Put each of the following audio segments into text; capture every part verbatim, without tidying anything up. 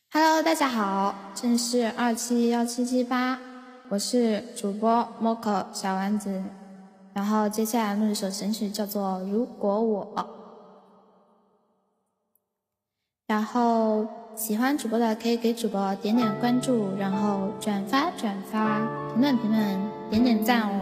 Hello， 大家好，这里是二七幺七七八，我是主播 Moco 小丸子。然后接下来录一首神曲，叫做《如果我》。然后喜欢主播的可以给主播点点关注，然后转发转发，评论评论，点点赞哦。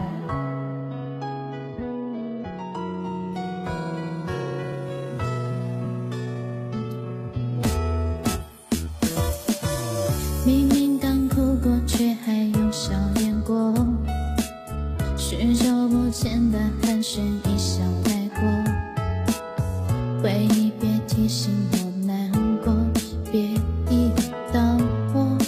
明明刚哭过，却还用笑脸过，许久不见的寒暄一笑带过，回忆别提醒我难过，别一语道破。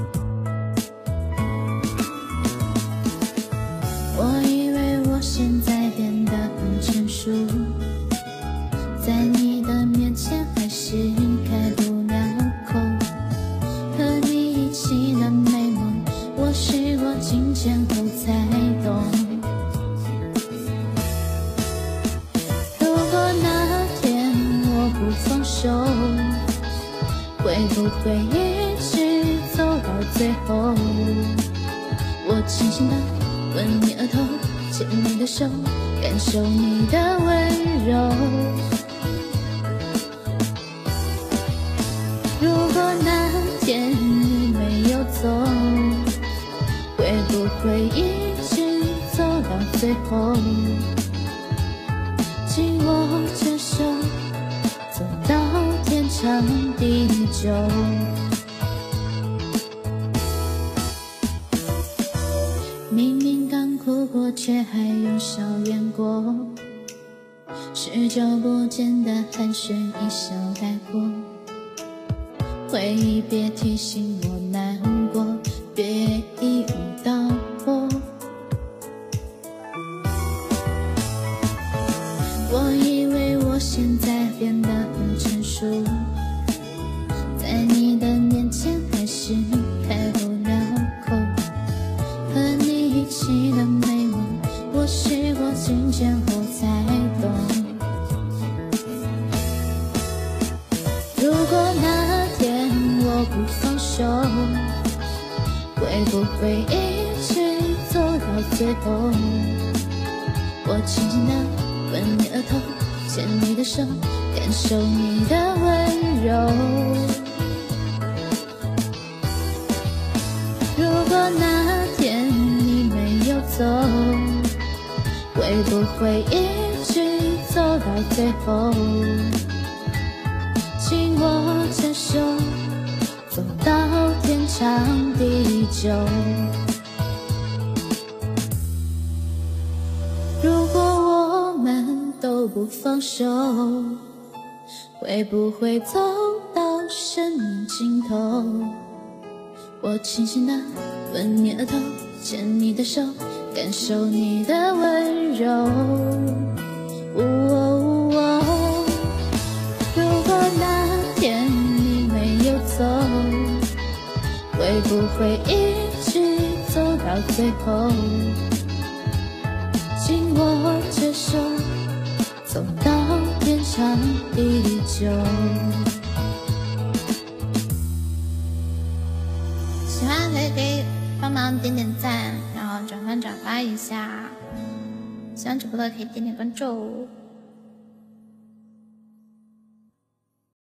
我以为我现在变得很成熟，在你的面前还是开不了口，和你一起的美梦，我试过境迁后才懂。如果那天我不放手，会不会一直走到最后？我轻轻地吻你额头，牵你的手，感受你的温柔。如果那天你没有走，会不会一直走到最后？紧握着手，走到天长地久。明明刚哭过，却还用笑脸过，许久不见的寒暄一笑带过，回忆别提醒我难过，别一语道破。我以为我现在变得很成熟，在你的面前还是开不了口，和你一起的美梦，我试过境迁后才懂。如果那天我不放手，会不会一直走到最后？我轻轻地吻你额头，牵你的手，感受你的温柔。如果那天你没有走，会不会一直走到最后？紧握着手，走到天长地久。如果我们都不放手，会不会走到生命尽头？我轻轻地吻你额头，牵你的手，感受你的温柔。哦哦哦，如果那天你没有走，会不会一直走到最后？紧握着手，走到天长地久。喜欢可以给帮忙点点赞，然后转发转发一下。喜欢主播的可以点点关注。